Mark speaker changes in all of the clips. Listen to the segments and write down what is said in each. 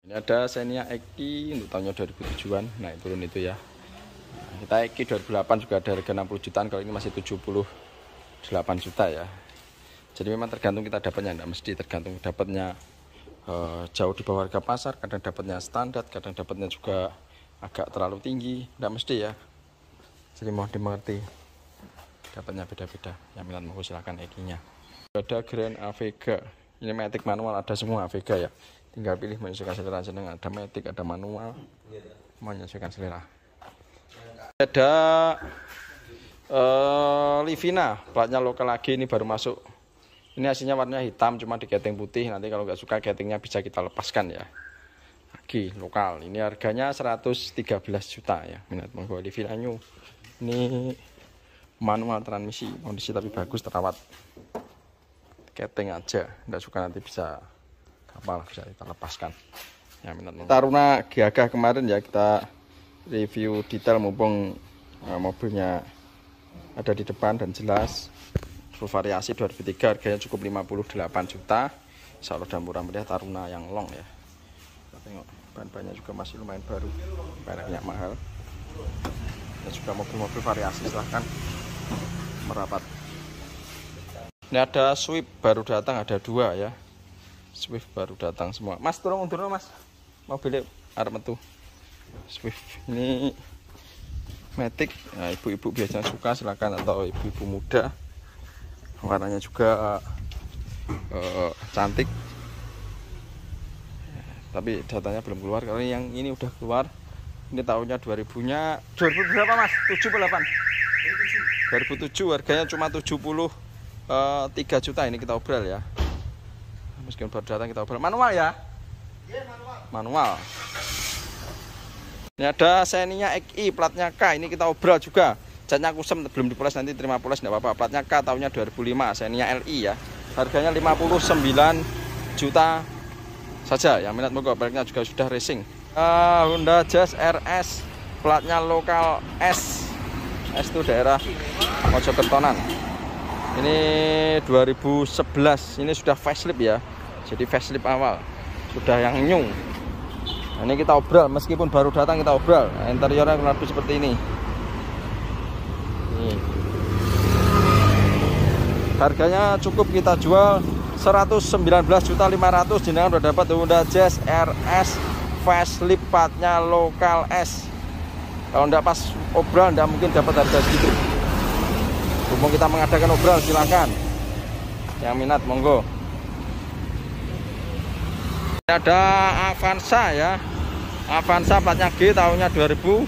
Speaker 1: Ini ada Xenia Eki untuk tahunnya 2007-an, naik turun itu ya. Nah, kita Eki 2008 juga ada harga 60 jutaan, kalau ini masih 78 juta ya. Jadi memang tergantung kita dapatnya, tidak mesti tergantung dapatnya jauh di bawah harga pasar, kadang dapatnya standar, kadang dapatnya juga agak terlalu tinggi, tidak mesti ya. Jadi mohon dimengerti, dapatnya beda-beda. Yang minat mau silakan Ekinya. Ada Grand Avega, ini matic manual, ada semua Avega ya. Tinggal pilih menyesuaikan selera jeneng, ada matic, ada manual, menyesuaikan selera. Ada Livina, platnya lokal lagi, ini baru masuk. Ini hasilnya warnanya hitam, cuma di keting putih. Nanti kalau nggak suka ketingnya bisa kita lepaskan ya. Lagi lokal, ini harganya 113 juta ya. Minat monggo. Livina New, ini manual transmisi, kondisi tapi bagus, terawat. Keting aja, nggak suka nanti bisa kapal, bisa kita lepaskan ya. Minat monggo. Taruna Gagah kemarin ya, kita review detail mumpung mobilnya ada di depan dan jelas. Full variasi 2003, harganya cukup 58 juta. Insya Allah udah murah meriah, Taruna yang long ya. Kita tengok bahan-bahannya juga masih lumayan baru, mereknya mahal. Dan juga mobil-mobil variasi, silahkan merapat. Ini ada Swift baru datang, ada dua ya. Swift baru datang semua. Mas turun mas, mobilnya arep metu. Swift ini matic, nah, ibu-ibu biasanya suka, silakan, atau ibu-ibu muda. Warnanya juga cantik, tapi datanya belum keluar. Kalau yang ini udah keluar, ini tahunnya 2000 berapa mas? 7 atau 8? 2007, harganya cuma 73 juta. Ini kita obral ya, meskipun baru datang kita obral. Manual ya? Manual. Ini ada Xenia Eki, platnya K, ini kita obral juga. Catnya kusem, belum dipoles, nanti terima poles tidak apa-apa. Platnya K, tahunnya 2005, Xenia LI ya. Harganya 59 juta saja. Yang minat monggo, peleknya juga sudah racing. Honda Jazz RS, platnya lokal S. S itu daerah Mojokertonan. Ini 2011, ini sudah facelift ya. Jadi facelift awal, sudah yang new. Nah, ini kita obral, meskipun baru datang kita obral. Nah, interiornya kurang lebih seperti ini. Harganya cukup kita jual 119.500.000. Jenengan udah dapat Honda Jazz RS facelift, platnya lokal S. Kalau enggak pas obral enggak mungkin dapat harga segitu. Mumpung kita mengadakan obral, silakan. Yang minat monggo. Ada Avanza ya. Avanza platnya G, tahunnya 2019.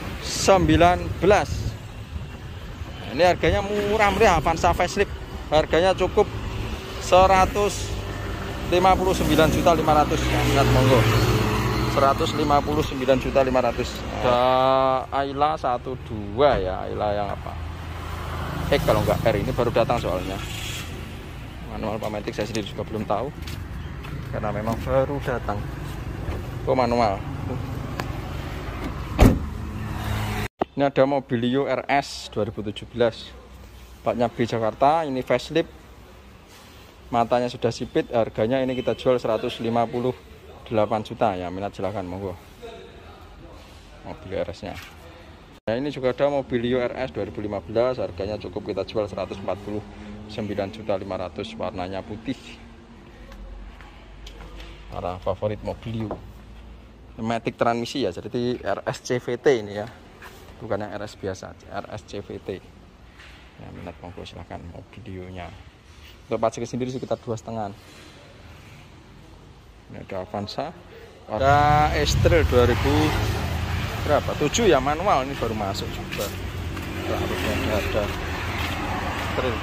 Speaker 1: Ini harganya murah meriah, Avanza facelift. Harganya cukup 159.500.000. Minat monggo. 159.500.000. Ada Ayla 12 ya, Ayla yang apa? Kalau enggak R, ini baru datang soalnya. Manual pamatic saya sendiri juga belum tahu, karena memang baru datang. Oh, manual. Ini ada Mobilio RS 2017, platnya B Jakarta, ini facelift, matanya sudah sipit. Harganya ini kita jual 158 juta ya. Minat silahkan monggo. Mobilio RS nya. Nah, ini juga ada Mobilio RS 2015, harganya cukup kita jual 149.500.000. Warnanya putih, warna favorit Mobilio. Matic transmisi ya, jadi RS CVT ini ya, bukan yang RS biasa, RS CVT ya. Minat monggo silahkan Mobilionya. Untuk pajak sendiri sekitar 2,5. Ini ada Avanza, ada Estrel 2007 ya, manual, ini baru masuk juga. Ada Estrel.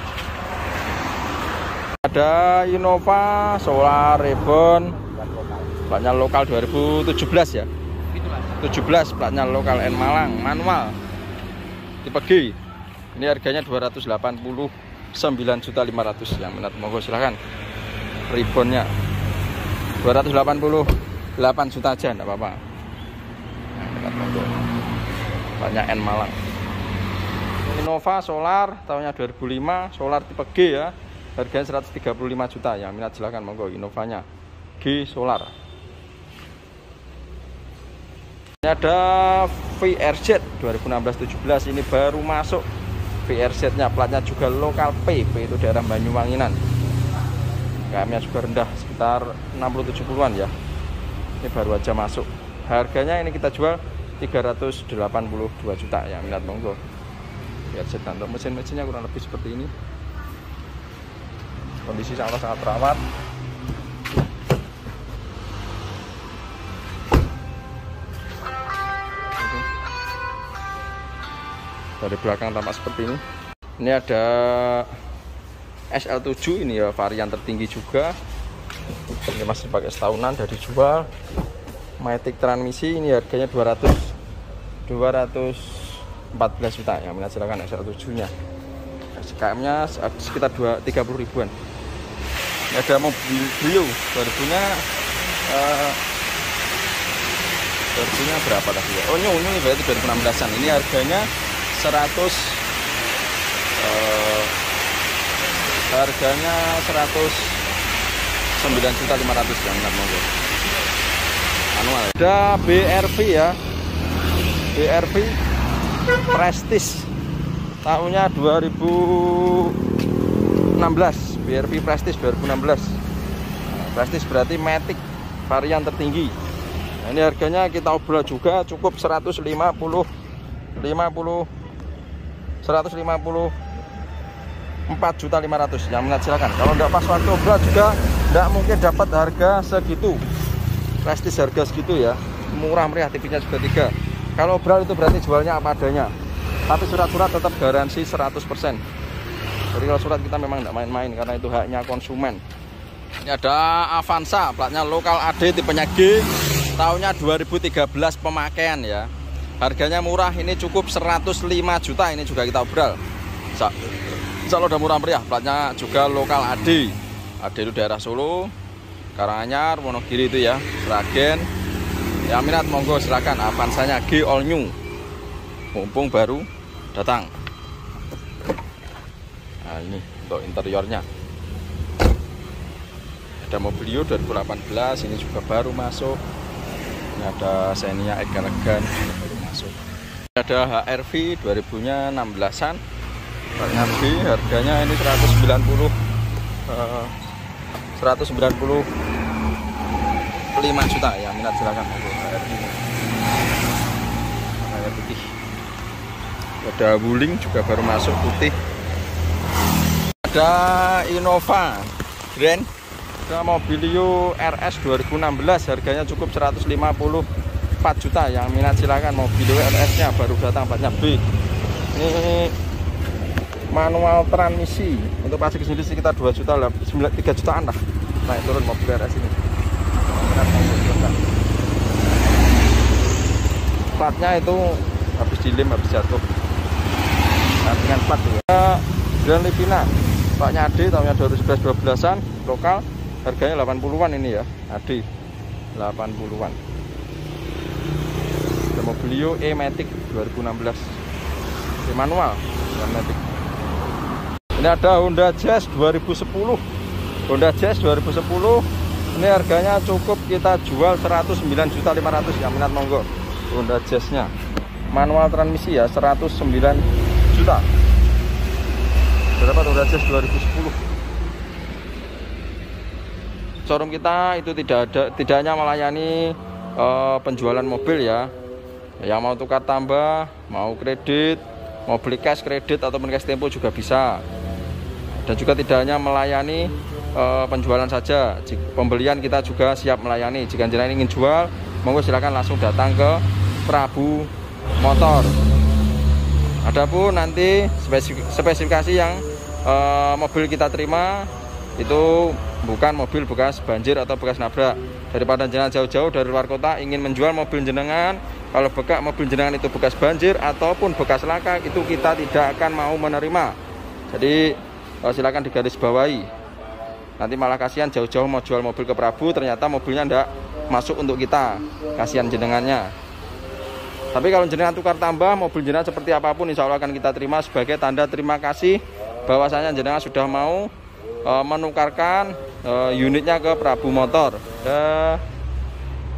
Speaker 1: Ada Innova Solar Reborn, platnya lokal 2017 ya. 17, platnya lokal N Malang, manual, tipe G. Ini harganya 289.500.000. Yang minat monggo silahkan. Ribbonnya 288 juta aja, enggak apa-apa. Yang minat monggo. Platnya N Malang. Innova Solar, tahunnya 2005, Solar tipe G ya. Harganya 135 juta. Yang minat silahkan monggo, Innovanya G Solar. Ini ada VRZ 2016-17, ini baru masuk VRZ-nya, platnya juga lokal P itu daerah Banyuwanginan. KM-nya juga rendah, sekitar 60-70-an ya. Ini baru aja masuk. Harganya ini kita jual 382 juta ya, minat monggo. VRZ, untuk mesin-mesinnya kurang lebih seperti ini. Kondisi sangat terawat. Dari belakang tampak seperti ini. Ini ada SL7, ini ya varian tertinggi juga. Ini masih pakai setahunan, dari dijual. Matic transmisi, ini harganya 214 juta ya, minat silakan SL7 nya. SKM nya sekitar 30 ribuan. Ini ada mobil Brio, barunya berapa tadi ya? Oh ini berarti 2016an. Ini harganya 109.500.000 ya, minat monggo. Manual. Ada BRV ya, BRV Prestige, tahunnya 2016. BRV Prestige 2016. Prestige berarti Matic varian tertinggi. Nah, ini harganya kita obrol juga cukup 154 juta 500 yang minat silakan. Kalau enggak pas waktu obrol juga enggak mungkin dapat harga segitu. Prestige harga segitu ya, murah meriah, TV-nya juga 3. Kalau obrol itu berarti jualnya apa adanya, tapi surat-surat tetap garansi 100%. Jadi kalau surat kita memang enggak main-main karena itu haknya konsumen. Ini ada Avanza, platnya lokal AD, tipenya G, tahunnya 2013 pemakaian ya. Harganya murah, ini cukup 105 juta, ini juga kita obral. Insya Allah udah murah meriah, platnya juga lokal AD. AD itu daerah Solo, Karanganyar, Wonogiri itu ya, Sragen. Yang minat monggo silakan, Avanzanya G all new, mumpung baru datang. Nah ini untuk interiornya. Ada Mobilio 2018, ini juga baru masuk. Ini ada Xenia elegan baru masuk. Ada HRV 2016an, HRV harganya ini 195 juta ya, minat silakan HRV. Warna putih. Ada Wuling juga baru masuk putih. Ada Innova Grand, ada Mobilio RS 2016, harganya cukup 154 juta. Yang minat silakan, Mobilio RS nya baru datang, platnya B. Ini manual transmisi, untuk pasti kesini sekitar 2 juta lah, 3 jutaan lah naik turun mobil RS ini. Platnya itu habis dilem, habis jatuh. Nah, dengan plat ya. Grand Livina, platnya AD, tahunnya 2011-12an, lokal. Harganya 80-an ini ya, AD 80-an. Ada Mobilio E-Matic 2016, manual Matic. Ini ada Honda Jazz 2010. Honda Jazz 2010, ini harganya cukup kita jual 109.500.000, yang minat monggo. Honda Jazz-nya manual transmisi ya, 109 juta. Berapa Honda Jazz 2010? Showroom kita itu tidak hanya melayani penjualan mobil ya. Yang mau tukar tambah, mau kredit, mau beli cash kredit ataupun cash tempo juga bisa. Dan juga tidak hanya melayani penjualan saja, pembelian kita juga siap melayani. Jika jenengan ingin jual, monggo silakan langsung datang ke Prabu Motor. Adapun nanti spesifikasi yang mobil kita terima itu bukan mobil bekas banjir atau bekas nabrak. Daripada jenengan jauh-jauh dari luar kota ingin menjual mobil jenengan, kalau mobil jenengan itu bekas banjir ataupun bekas laka, itu kita tidak akan mau menerima. Jadi silakan digarisbawahi. Nanti malah kasihan jauh-jauh mau jual mobil ke Prabu, ternyata mobilnya ndak masuk untuk kita, kasihan jenengannya. Tapi kalau jenengan tukar tambah mobil jenengan seperti apapun, insya Allah akan kita terima sebagai tanda terima kasih bahwasanya jenengan sudah mau menukarkan unitnya ke Prabu Motor.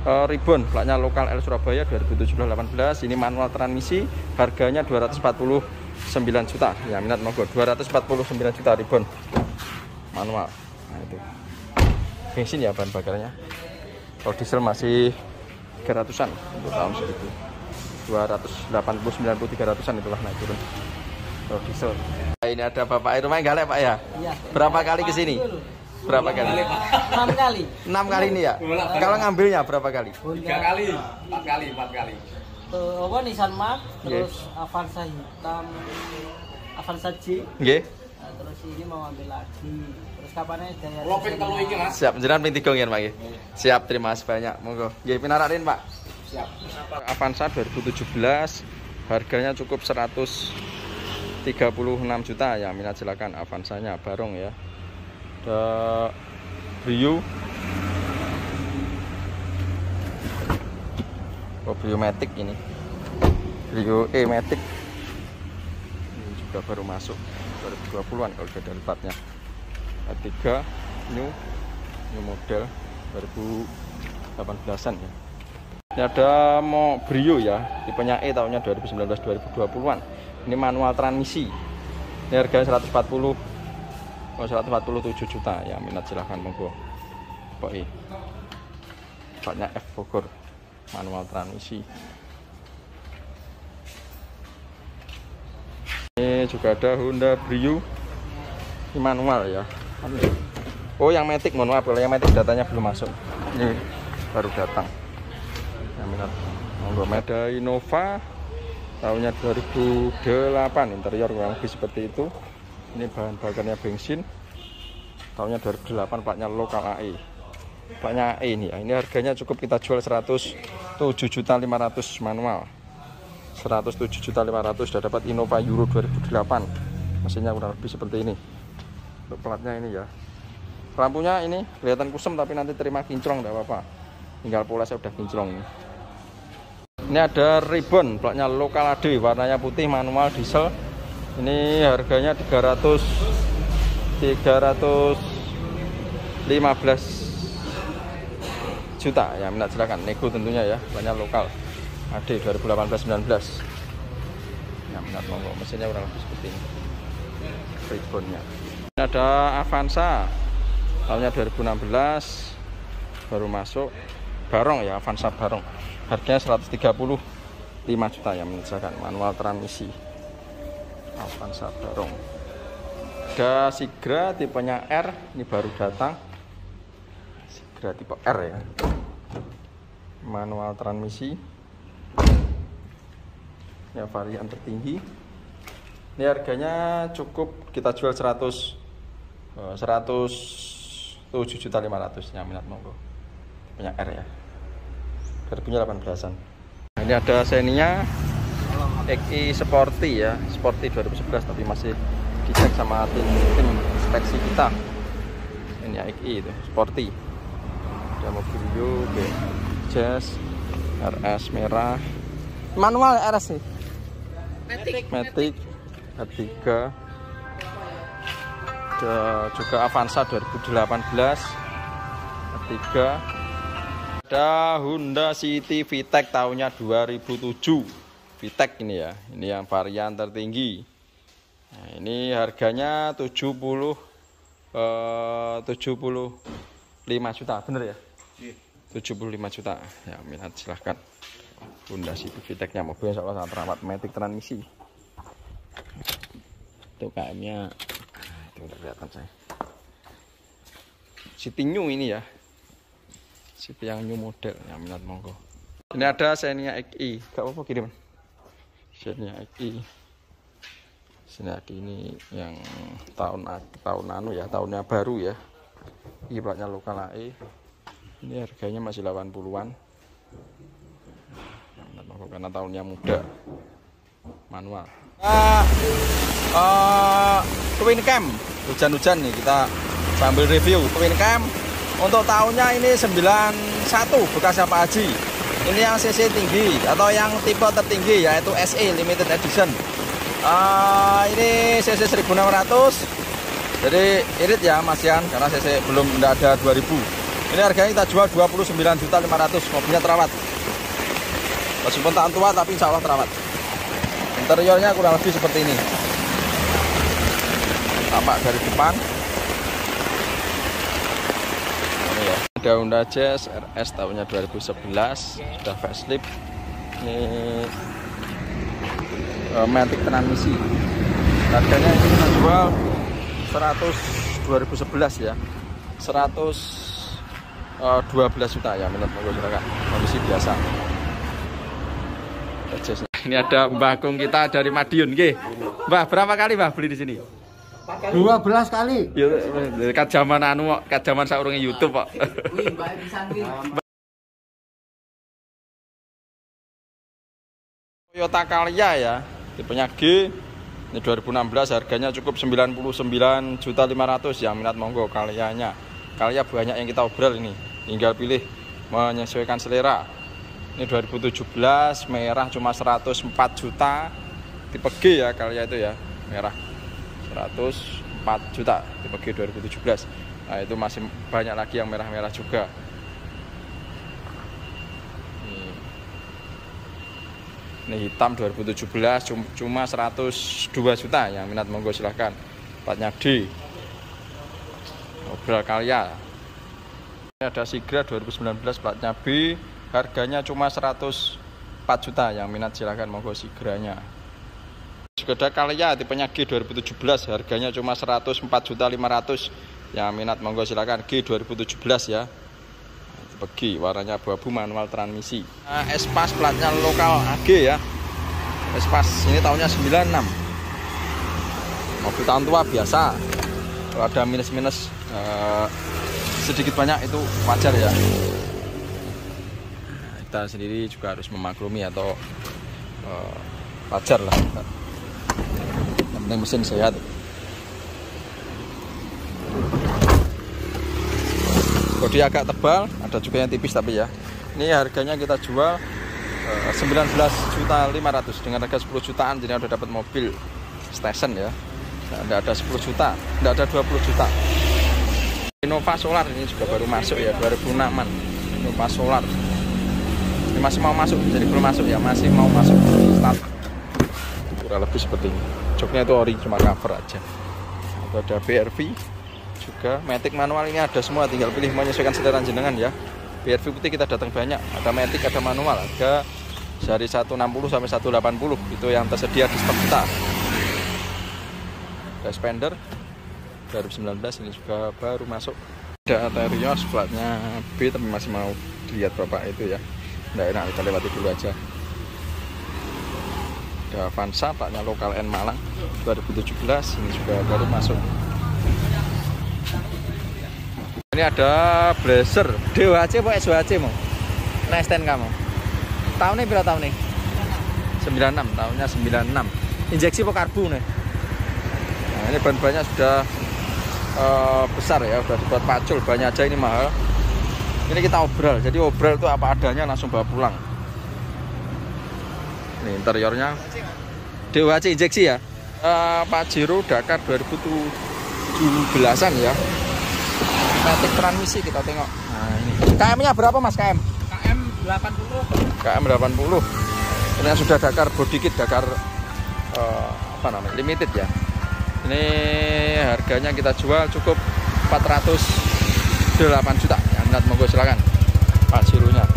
Speaker 1: Ribbon, platnya lokal L Surabaya 2017-18. Ini manual transmisi, harganya 249 juta. Ya minat monggo, 249 juta Ribbon manual. Nah itu bensin ya bahan bakarnya. Kalau diesel masih 300-an untuk tahun segitu. 280, 90, 300-an itulah naik turun. Kalau diesel. Ini ada Bapak rumah galak Pak ya? Iya. Berapa kali ke sini? Berapa kali?
Speaker 2: 6 kali.
Speaker 1: 6 kali ini ya? Kalau ngambilnya berapa kali?
Speaker 3: 3 kali, 4 kali.
Speaker 2: Apa Nissan Mark, terus Avanza hitam, Avanza J.
Speaker 1: Nggih.
Speaker 2: Nah, terus ini mau ambil lagi. Terus kapannya daya.
Speaker 3: Lopeng telu iki, Mas.
Speaker 1: Siap, jenengan ping 3 nggih, Pak nggih. Siap, terima kasih banyak. Monggo. Nggih, pinarakin, Pak.
Speaker 3: Siap.
Speaker 1: Avanza 2017 harganya cukup 136 juta ya. Minat silakan Avanzanya barong ya. Ada Brio. Oh, Brio Matic ini. Brio E Matic. Ini juga baru masuk 2020-an kalau sudah dari platnya. A3 new model 2018-an ya. Ini ada mau Brio ya, tipenya E tahunnya 2019-2020-an. Ini manual transmisi. Ini harganya 147 juta ya, minat silahkan monggo. Pokoknya platnya F Bogor, manual transmisi. Ini juga ada Honda Brio, ini manual ya. Oh yang Matic, mohon maaf kalau yang Matic datanya belum masuk, ini baru datang. Yang minat monggo. Ada Innova tahunnya 2008, interior kurang lebih seperti itu. Ini bahan bakarnya bensin tahunnya 2008, platnya lokal AE. Platnya AE ini ya. Ini harganya cukup kita jual 107.500 manual. 107.500 sudah dapat Innova Euro 2008. Mesinnya kurang lebih seperti ini. Untuk platnya ini ya. Lampunya ini kelihatan kusem tapi nanti terima kinclong enggak apa-apa. Tinggal polesnya udah kinclong ini. Ini ada Ribbon, platnya lokal AD, warnanya putih, manual diesel. Ini harganya 315 juta ya, minat silakan nego tentunya ya, platnya lokal AD 2018-19 ya, minat monggo. Mesinnya kurang lebih seperti ini Ribbonnya. Ini ada Avanza tahunnya 2016 baru masuk, barong ya, Avanza barong, harganya 135 juta ya, minat silakan, manual transmisi Avanza barong. Ada Sigra tipenya R, ini baru datang. Sigra tipe R ya, manual transmisi ya, varian tertinggi. Ini harganya cukup kita jual 107.500 ya, minat monggo. Tipenya R ya, 2018-an. Nah, ini ada Xenia XI Sporty ya, Sporty 2011 tapi masih dicek sama tim inspeksi kita. Ini ya, XI itu Sporty. Ada Mobilio, Jazz, RS merah, manual RS nih. Matic A3. Ada juga Avanza 2018 A3. Ada Honda City VTEC tahunnya 2007. VTEC ini ya, ini yang varian tertinggi. Nah, ini harganya 75 juta, bener ya? 75 juta. Ya, minat silahkan. Honda City VTEC-nya mobil insya Allah sangat terawat, Matic transmisi. Itu KM-nya itu udah kelihatan saya. City New ini ya. City yang new model, yang minat monggo. Ini ada Xenia XI, gak apa-apa kiriman. Xenia XI. Xenia XI ini yang tahun anu ya, tahunnya baru ya. Ini platnya lokal AE. Ini harganya masih 80-an. Karena tahunnya muda. Manual. Twin Cam, hujan-hujan nih kita sambil review Twin Cam. Untuk tahunnya ini 91 bekasnya Pak Haji. Ini yang CC tinggi atau yang tipe tertinggi yaitu SE Limited Edition. Ini CC 1600. Jadi irit ya masihan karena CC belum ada 2000. Ini harganya kita jual 29.500.000. Mobilnya terawat. Meskipun tak tua tapi insya Allah terawat. Interiornya kurang lebih seperti ini. Tampak dari depan. Ini ya. Ada Honda Jazz RS tahunnya 2011, sudah facelift. Ini matic transmisi. Harganya ini kita jual 2011 ya. 112 juta ya, menurut monggo silakan. Kondisi biasa. Ini ada Mbah Kung kita dari Madiun, nggih. Mbah, berapa kali Mbah beli di sini?
Speaker 2: 12 kali.
Speaker 1: Ya, kat zaman anu kok, kat zaman saurunge YouTube kok.
Speaker 2: Wih, Mbak pisan wih.
Speaker 1: Toyota Calya ya, tipenya G. Ini 2016, harganya cukup 99.500.000 ya, minat monggo Calyanya. Calya banyak yang kita obrol ini, tinggal pilih menyesuaikan selera. Ini 2017, merah cuma 104 juta. Tipe G ya Calya itu ya, merah 104 juta tipe G 2017. Nah, itu masih banyak lagi yang merah-merah juga. Ini hitam 2017 cuma 102 juta, yang minat monggo silahkan. Platnya D. Obrol Calya. Ini ada Sigra 2019 platnya B, harganya cuma 104 juta, yang minat silahkan monggo Sigranya. Juga ada Calya tipenya G 2017, harganya cuma 104.500.000, yang minat monggo silahkan. G 2017 ya. Tipe G, warnanya abu-abu, manual transmisi. Espas platnya lokal AG ya. Espas ini tahunnya 96. Mobil tahun tua biasa. Kalau ada minus-minus sedikit banyak itu wajar ya. Kita sendiri juga harus memaklumi atau wajar lah. Yang penting mesin sehat. Bodi agak tebal, ada juga yang tipis tapi ya. Ini harganya kita jual 19.500.000 dengan harga 10 jutaan, jadi udah dapat mobil station ya. Nah, tidak ada 10 juta, tidak ada 20 juta. Innova Solar ini juga baru masuk ya, 2006an. Innova Solar ini masih mau masuk, jadi belum masuk ya, masih mau masuk start. Kurang lebih seperti ini. Joknya itu ori, cuma cover aja. Itu ada BRV juga, matic manual ini ada semua, tinggal pilih menyesuaikan selera jenengan ya. BRV putih kita datang banyak, ada matic, ada manual, harga dari 160 sampai 180 itu yang tersedia di stok kita. Ada Spender 2019 ini juga baru masuk. Ada Terios platnya B tapi masih mau dilihat bapak itu ya, nggak enak, kita lewati dulu aja. Ada Avanza platnya lokal N Malang 2017, ini juga baru masuk. Ini ada Blazer DWC apa SWC mau? Nah, stand kamu. Tahunnya berapa tahun nih? 96, tahunnya 96. Injeksi apa karbu nih? Nah, ini ban-bannya sudah besar ya, sudah dibuat pacul, banyak aja ini mahal. Ini kita obral, jadi obral itu apa adanya langsung bawa pulang. Ini interiornya DWC injeksi ya. Pajero Dakar 2017an ya. Matic transmisi kita tengok. Nah, ini. KM-nya berapa Mas KM?
Speaker 2: KM 80.
Speaker 1: KM 80. Ini yang sudah Dakar body kit, Dakar apa namanya? Limited ya. Ini harganya kita jual cukup 408 juta. Yang minat monggo silakan. Pajeronya.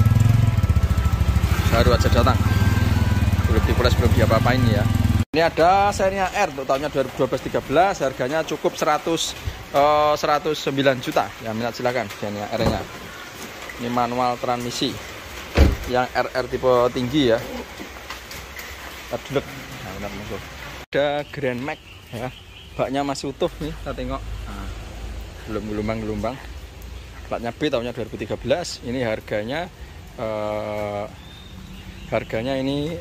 Speaker 1: Baru aja datang. Belum dipoles, belum diapa-apain ya. Ini ada serinya R untuk tahunnya 2012-13, harganya cukup 109 juta. Yang minat silakan serinya R-nya. Ini manual transmisi. Yang RR tipe tinggi ya. Terdulek. Nah, minat monggo. Ada Grand Max ya. Baknya masih utuh nih, kita tengok. Nah, belum gelombang-gelombang. Platnya B tahunnya 2013. Ini harganya ini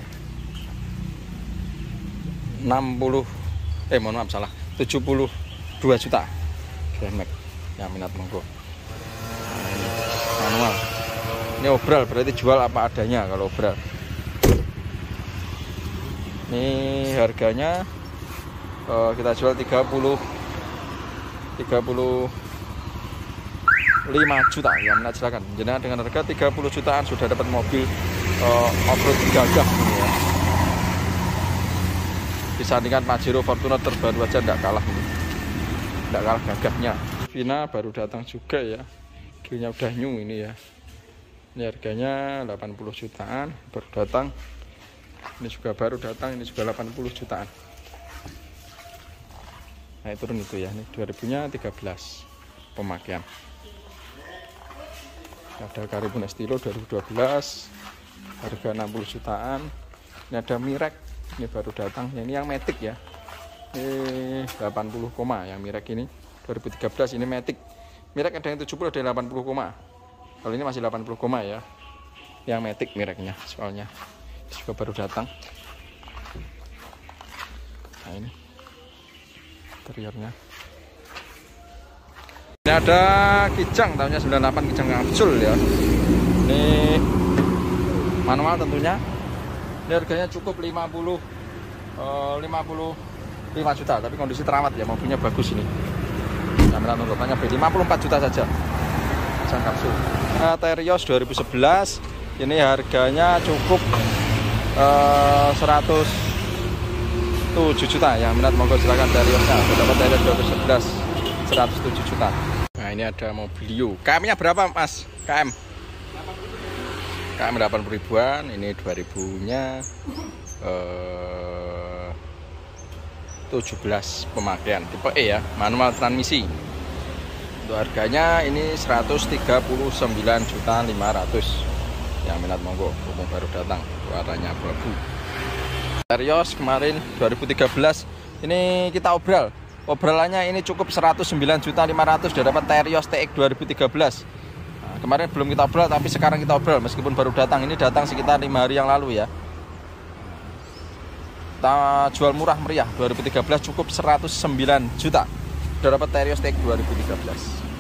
Speaker 1: 72 juta. Grand Max yang minat monggo. Nah, ini manual. Ini obral, berarti jual apa adanya kalau obral. Ini harganya kita jual 30 5 juta ya, minat silakan. Jenengan dengan harga 30 jutaan sudah dapat mobil off-road gagah ini ya. Disandingkan Pajero Fortuner terbaru aja tidak kalah ini. Tidak kalah gagahnya. Vina baru datang juga ya. Grillnya udah new ini ya. Ini harganya 80 jutaan baru datang. Ini juga baru datang, ini juga 80 jutaan. Nah, turun itu ya. Ini 2000-nya 13 pemakaian. Ada Caribou Estilo 2012 harga 60 jutaan. Ini ada Mirek, ini baru datang. Ini yang Matic ya. Ini 80 koma yang Mirek ini 2013. Ini Matic. Mirek ada yang 70, ada yang 80 koma. Kalau ini masih 80 koma ya. Yang Matic Mireknya soalnya. Ini juga baru datang. Nah, ini interiornya. Ini ada Kijang tahunnya 98, Kijang kapsul ya. Ini manual tentunya. Ini harganya cukup 55 juta, tapi kondisi terawat ya, mobilnya bagus ini. Kamera nunggapnya 54 juta saja. Kijang kapsul. Terios 2011. Ini harganya cukup 107 juta ya. Minat monggo silakan Teriosnya. Dapat Terios 2011 107 juta. Nah, ini ada Mobilio. KM-nya berapa, Mas? KM 80 ribuan. Ini 2000-nya 17 pemakaian. Tipe E ya, manual transmisi. Untuk harganya ini 139.500.000. Yang minat monggo, umum baru datang. Warnanya abu-abu. Terios kemarin 2013. Ini kita obral. Obralannya ini cukup 109.500.000, sudah dapat Terios TX 2013. Nah, kemarin belum kita obral, tapi sekarang kita obral meskipun baru datang. Ini datang sekitar 5 hari yang lalu ya. Kita jual murah meriah 2013 cukup 109 juta. Sudah dapat Terios TX 2013.